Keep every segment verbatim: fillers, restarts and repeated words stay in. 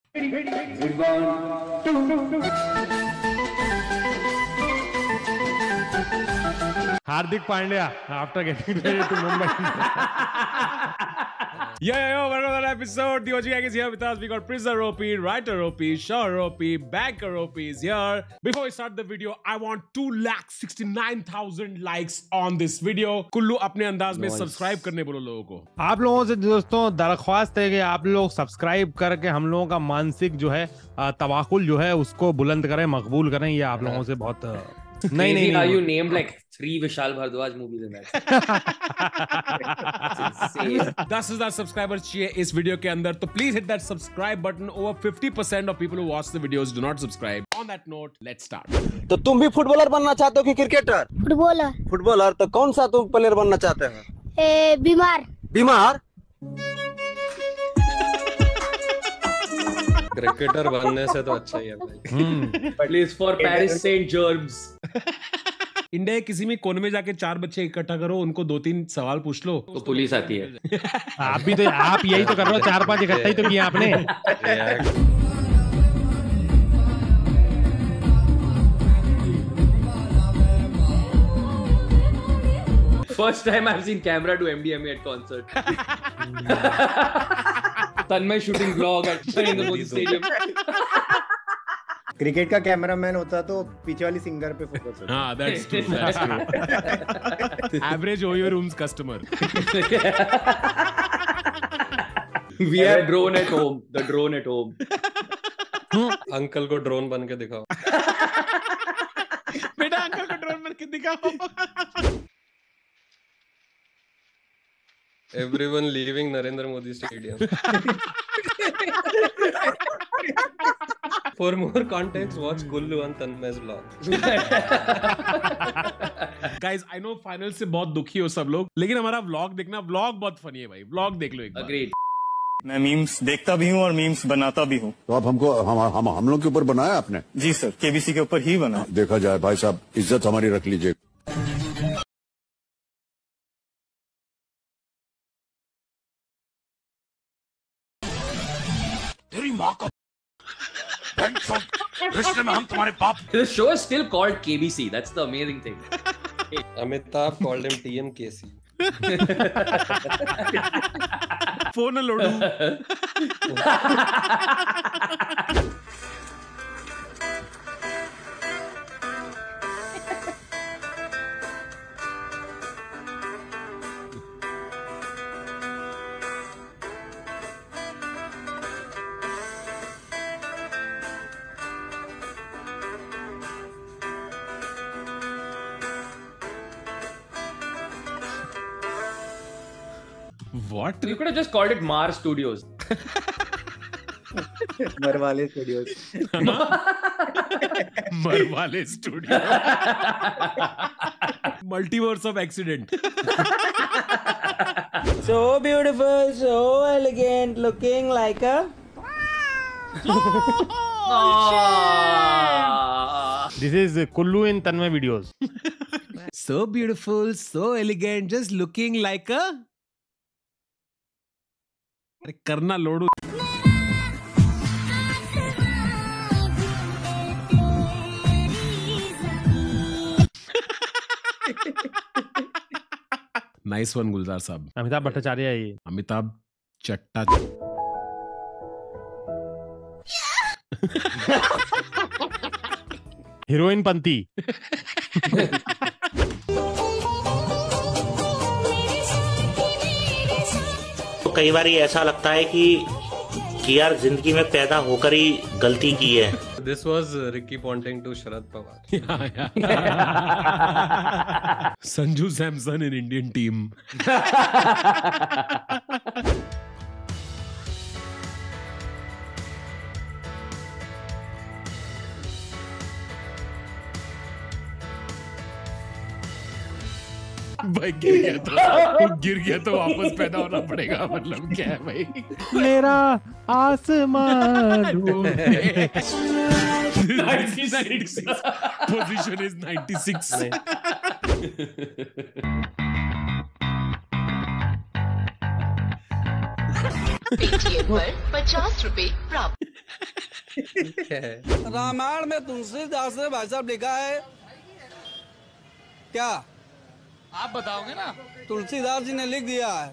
Hardik Pandya after getting traded to Mumbai. Yo, yo, yo, welcome to another episode. The O G gang is here with us. We got Prizzer O P, Writer O P, Shore O P, Banker O P is here. Before we start the video, I want two lakh sixty-nine thousand likes on this video. Kullu अपने अंदाज में subscribe करने बोलो लोगों को. आप लोगों से दोस्तों दरख्वास्त है कि आप लोग सब्सक्राइब करके हम लोगों का मानसिक जो है तवाकुल जो है उसको बुलंद करें, मकबूल करें. ये आप लोगों से बहुत नहीं नहीं नहीं you named like three Vishal Bhardwaj movies in that. दस हज़ार सब्सक्राइबर्स चाहिए इस वीडियो के अंदर, तो please hit that subscribe button. Over fifty percent of people who watch the videos do not subscribe. On that note let's start. तो तुम भी फुटबॉलर बनना चाहते हो कि क्रिकेटर? फुटबॉलर. फुटबॉलर तो कौन सा तुम प्लेयर बनना चाहते हो? ए, बीमार. बीमार क्रिकेटर बनने से तो अच्छा ही है भाई. Please for Paris Saint Germs. India के किसी भी कोने में जाके चार बच्चे इकट्ठा करो, उनको दो तीन सवाल पूछ लो तो पुलिस आती है. आप भी तो आप यही तो कर रहे हो, चार पांच इकट्ठा ही तो किया आपने. First time I've seen camera do M D M A at concert. Tanmay shooting vlog at Narendra Modi Stadium. Cricket का कैमरामैन होता तो पीछे वाली सिंगर पे फोकस होता. हाँ, that's true, that's true. Average Oyo Rooms customer. We have drone at home. The drone at home. Uncle को drone बन के दिखाओ. बेटा अंकल को ड्रोन बन के दिखाओ. Everyone leaving Narendra Modi Stadium. For more context, watch Kullu and Tanmay's vlog. Guys, I know final से बहुत दुखी हो सब लोग, लेकिन हमारा व्लॉग देखना. व्लॉग बहुत फनी है भाई, व्लॉग देख लो एक बार. Agreed. मैं मीम्स देखता भी हूँ और मीम्स बनाता भी हूँ. तो आप हमको हम हम हम लोग के ऊपर बनाया आपने? जी सर, केबीसी के ऊपर ही बना. देखा जाए भाई साहब, इज्जत हमारी रख लीजिए. तेरी माँ का रिश्ते में हम तुम्हारे बाप. The show is still called K B C. That's the amazing thing. Amitabh called him T M K C. Phone लोडू. What? You could have just called it Mars Studios. मरवाले स्टूडियोज. मरवाले studio. Multiverse of accident. So beautiful, so elegant, looking like a. This is Kullu in Tanmay videos. So beautiful, so elegant, just looking like a. अरे करना लोडू. Nice one गुलजार साहब. अमिताभ भट्टाचार्य है ये. अमिताभ चट्टा. Heroine पंती. कई बार ऐसा लगता है कि कि यार जिंदगी में पैदा होकर ही गलती की है. This was Ricky Ponting to Sharad Pawar. Yeah, yeah. Sanju Samson in Indian team. भाई गिर गया तो गिर गया तो वापस पैदा होना पड़ेगा. मतलब क्या है भाई? मेरा आसमान ninety-six. Position is ninety-six. Paytm पर पचास रुपए प्राप्त. रामायण में तुलसीदास ने भाई साहब लिखा है क्या? आप बताओगे ना। तुलसीदास जी ने लिख दिया है।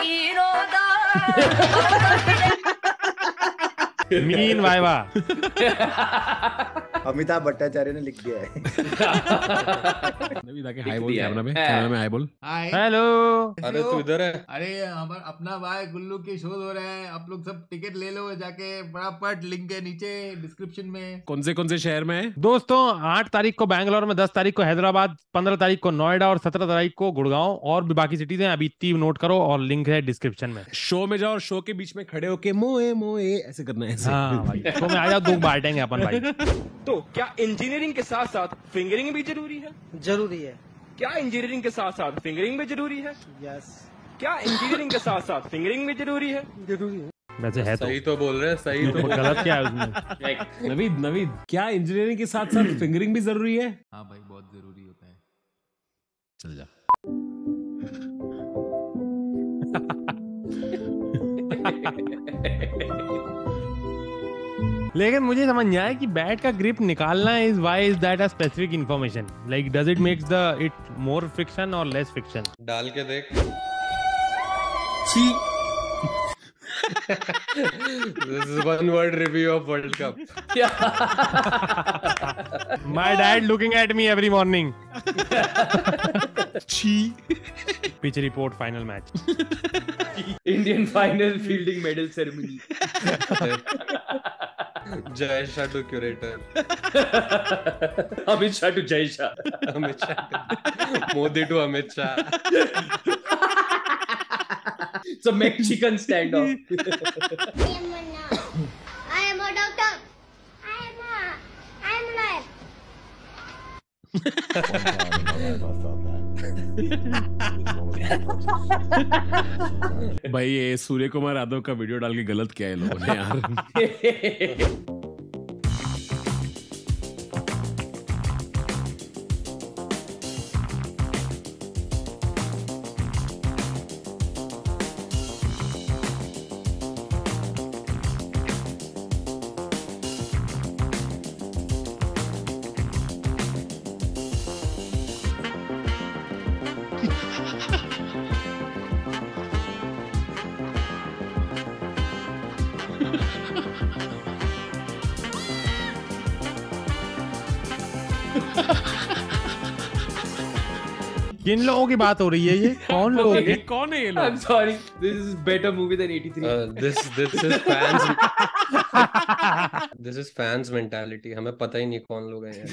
Mean viva. अमिताभ भट्टाचार्य ने लिख दिया है। नवीद आके हाय बोल कैमरा में, कैमरा में हाय बोल। हाय। हेलो। अरे तू इधर है। अरे हमारा अपना भाई गुल्लू के शोज हो रहे हैं, आप लोग सब टिकट ले लो जाके, फटाफट लिंक है नीचे डिस्क्रिप्शन में। कौन से कौन से शहर में है? दोस्तों आठ तारीख को बैंगलोर में, दस तारीख को हैदराबाद, पंद्रह तारीख को नोएडा और सत्रह तारीख को गुड़गांव और भी बाकी सिटीज हैं। अभी तीन नोट करो और लिंक है डिस्क्रिप्शन में। शो में जाओ और शो के बीच में खड़े होके मोए मोए ऐसे करना है। हाँ भाई, शो में आ जाओ, दो बांटेंगे अपन भाई। तो क्या इंजीनियरिंग के साथ साथ फिंगरिंग भी जरूरी है? जरूरी है। क्या इंजीनियरिंग के साथ साथ फिंगरिंग भी जरूरी है? यस। क्या इंजीनियरिंग के साथ साथ फिंगरिंग भी जरूरी है? जरूरी है। वैसे है तो सही तो बोल रहे हैं, सही तो गलत क्या है उसमें? नवीद नवीद क्या इंजीनियरिंग के साथ साथ फिंगरिंग भी जरूरी है? हाँ भाई बहुत जरूरी होता है। चल जा। लेकिन मुझे समझ नहीं आया कि बैट का ग्रिप निकालना is why is that a specific information? Like does it makes the it more friction और लेस फ्रिक्शन? डाल के देख। This is one word review of World Cup. My dad looking at me every morning. छी। Pitch report final match. Indian final fielding medal ceremony. Jai Shah to curator. Amit Shah to Jai Shah. Amit Shah to Modi to Amit Shah. It's a Mexican standoff. I am a I am a doctor. I am a I am a lawyer. भाई ये सूर्य कुमार यादव का video डाल के गलत किया है लोगों ने यार। किन लोगों की बात हो रही है? ये कौन लोग हैं? कौन है ये लोग? I'm sorry. This is better movie than eighty-three. Uh, this this is fans. This is fans mentality. हमें पता ही नहीं कौन लोग हैं यार।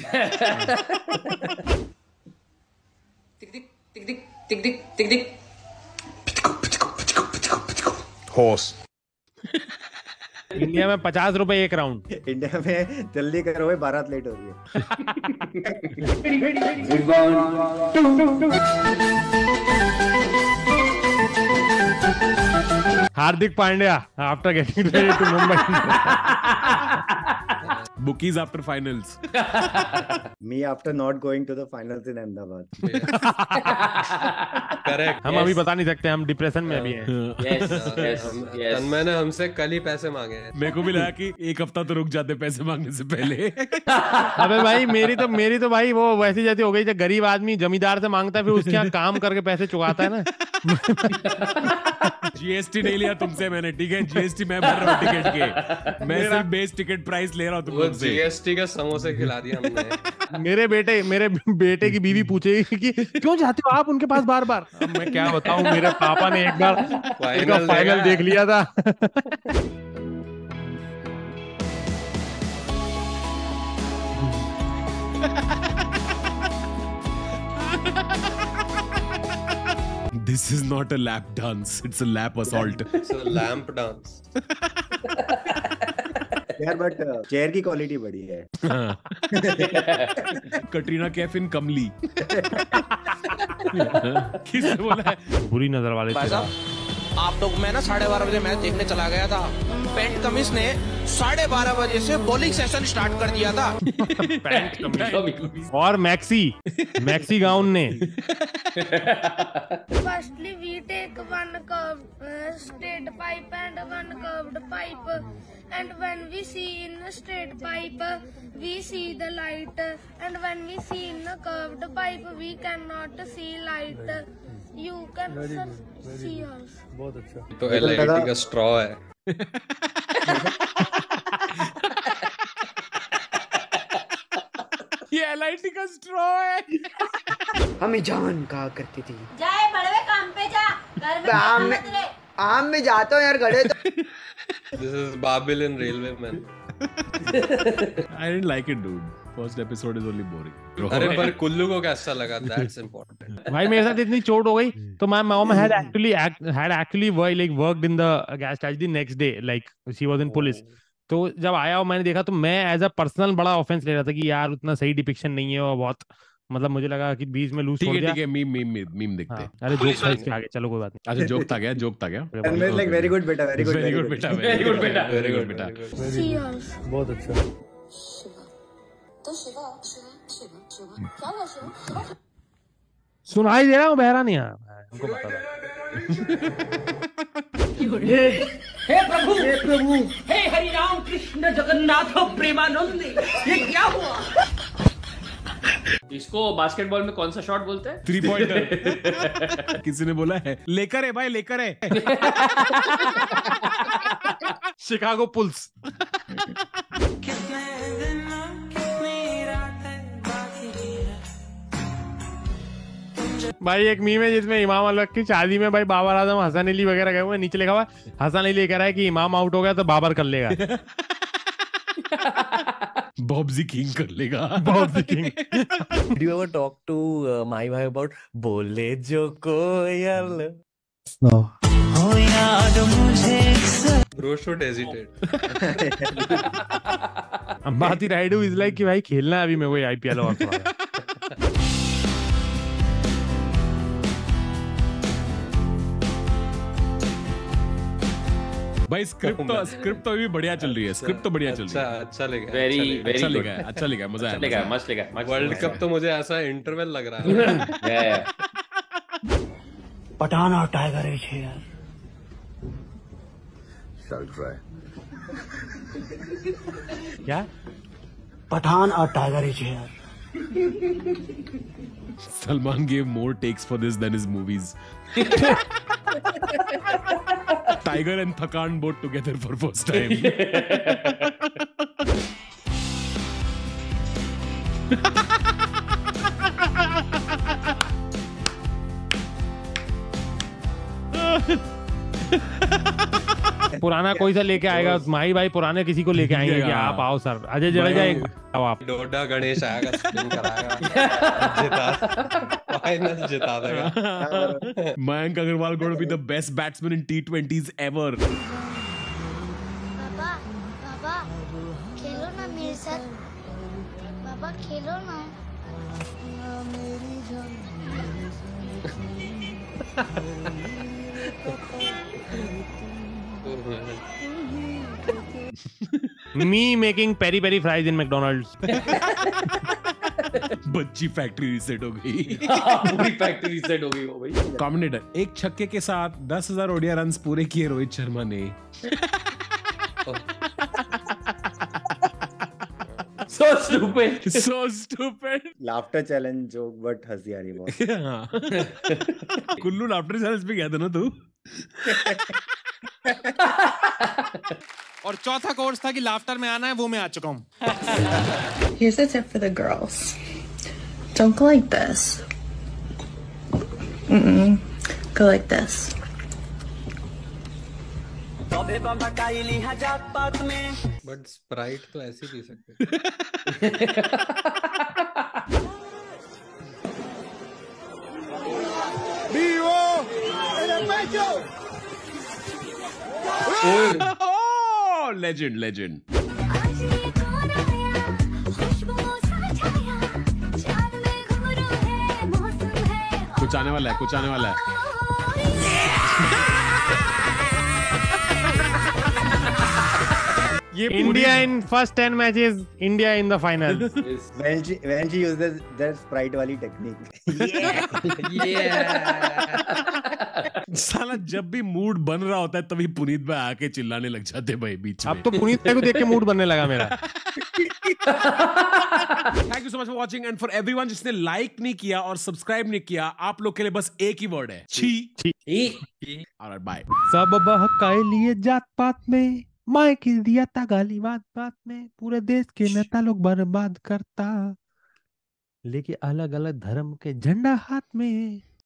टिक टिक टिक टिक टिक टिक टिक टिक। हॉर्स। इंडिया में पचास रुपए एक राउंड। इंडिया में जल्दी करो भाई, बारात लेट हो रही है। Hardik Pandya after getting ready to Mumbai. Bookies after finals. Me after not going to the finals in Ahmedabad. Correct. हम अभी बता नहीं सकते, हम डिप्रेशन में अभी हैं। Yes, yes, yes. तन्मय ने हमसे कल ही पैसे मांगे हैं। मेरे को भी लगा कि एक हफ्ता तो रुक जाते पैसे मांगने से पहले। अबे भाई मेरी तो मेरी तो भाई वो वैसी जैसी हो गई, जब गरीब आदमी जमींदार से मांगता है फिर उसके यहाँ काम करके पैसे चुकाता है ना। जीएसटी नहीं लिया तुमसे मैंने, ठीक है? जीएसटी मैं भर रहा हूँ टिकट के, मैं सिर्फ बेस टिकट प्राइस ले रहा हूँ तुमसे। जीएसटी का समोसे खिला दिया हमने। मेरे बेटे मेरे बेटे की बीवी पूछेगी कि क्यों जाते हो आप उनके पास बार बार? अब मैं क्या बताऊं, मेरे पापा ने एक बार फाइनल, फाइनल देख लिया था। This is not a lap dance, it's a lap assault. It's a lamp dance. यार बट चेयर की क्वालिटी बड़ी है। कटरीना कैफ इन कमली। किसने बोला है? बुरी नजर वाले। आप लोग मैं ना साढ़े बारह बजे मैच देखने चला गया था। पेंट कमिस ने साढ़े बारह बजे से बॉलिंग सेशन स्टार्ट कर दिया था। पैंट कमीज और मैक्सी मैक्सी गाउन ने। Firstly, we take one curved uh, straight pipe and one curved pipe, and when we see in a straight pipe, we see the light, and when we see in a curved pipe, we cannot see light. You can sir, see us. बहुत अच्छा। तो L I T का straw है। ये L I T का straw है। हमें जान कहा करती थी। जाए बड़े काम पे जा, घर में आम में आम में जाता हूँ यार गड़े तो। This is Babil in Railway Man. I didn't like it, dude. First episode is only boring. अरे पर कुल्लू को कैसा लगा? That's important. भाई मेरे साथ इतनी चोट हो गई तो my mom had actually had actually like worked in the gas station the next day, like she was in police. तो जब आया और मैंने देखा तो मैं एज अ पर्सनल बड़ा ऑफेंस ले रहा था कि यार उतना सही डिपिक्शन नहीं है और बहुत मतलब मुझे लगा कि बीच में लूज छोड़ दिया। ठीक है, मीम मीम मीम देखते हैं। अरे जोक था इसके आगे, चलो कोई बात नहीं। अच्छा जोक था क्या? जोक था क्या? लाइक वेरी गुड बेटा, वेरी गुड, वेरी गुड बेटा, वेरी गुड बेटा, वेरी गुड बेटा। बहुत अच्छा। तो शिवा शिवा शिवा शिवा क्या हुआ शिवा? सुनाई दे रहा हूँ, बहरा नहीं है हमको पता था। हे प्रभु हे प्रभु हे हरि राम कृष्ण जगन्नाथ प्रेमानंद, ये क्या हुआ? इसको बास्केटबॉल में कौन सा शॉट बोलते हैं? Three pointer. किसी ने बोला है लेकर है भाई, लेकर है। Chicago Bulls. भाई एक मीम है जिसमें इमाम अलग की शादी में भाई बाबर आजम हसन अली वगैरह गए हुए, नीचे लिखा हुआ हसन अली कह रहा है कि इमाम आउट हो गया तो बाबर कर लेगा। बॉब्जी किंग कर लेगा। बॉब्जी king. Did you ever talk to uh, my wife about बोले जो कोयल? No. हो याद मुझे। Bro should hesitate. Ambati Rayudu is like कि भाई खेलना है अभी मैं वही आईपीएल और थोड़ा। भाई स्क्रिप्ट तो स्क्रिप्ट तो अभी बढ़िया चल रही है। स्क्रिप्ट तो बढ़िया चल रही है। अच्छा अच्छा लगा। वेरी वेरी अच्छा लगा, अच्छा लगा, मजा आया। लगा, मस्त लगा। वर्ल्ड कप तो मुझे ऐसा इंटरवल लग रहा है। पठान और टाइगर एज है यार। Shall try. क्या? पठान और टाइगर एज है यार। Salman gave more takes for this than his movies. Tiger and Thakan both together for first time. पुराना कोई सा लेके आएगा माही भाई, पुराने किसी को लेके आएंगे कि आप आओ सर। अजय जडेजा एक आओ आप। डोडा गणेश आएगा, स्पिन कराएगा, जिता फाइनल जिता देगा। Mayank Agarwal going to be the best batsman in T twenties ever. पापा पापा खेलो ना मेरे साथ, पापा खेलो ना। Me making peri peri fries in McDonald's. बच्ची फैक्ट्री रीसेट हो गई। पूरी फैक्ट्री रीसेट हो गई वो भाई। कमेंटेटर, एक छक्के के साथ दस हजार ओडिया रन पूरे किए रोहित शर्मा ने। So stupid. So stupid. Laughter challenge joke but हंसी आ रही बहुत। कुल्लू लाफ्टर चैलेंज पे गया था ना तू? और चौथा कोर्स था कि लाफ्टर में आना है, वो मैं आ चुका हूँ। Here's a tip for the girls. Don't go like this. Mm-mm. Go like this. But Sprite तो ऐसे ही पी सकते। Oh, legend, legend. कुछ आने वाला है, कुछ आने वाला है। ये India in first ten matches, India in the final. When she when she uses that Sprite वाली technique. साला जब भी मूड बन रहा होता है तभी पुनीत भाई आके चिल्लाने लग जाते भाई बीच में। अब तो पुनीत भाई को देख के मूड बनने लगा मेरा। Thank you so much for watching and for everyone जिसने लाइक नहीं किया और सब्सक्राइब नहीं किया, आप लोग के लिए बस एक ही वर्ड है, छी। छी। Alright bye. सब बहकाए लिए जात पात में, माय की दिया था गाली बात बात में, पूरे देश के नेता लोग बर्बाद करता, लेके अलग अलग धर्म के झंडा हाथ में।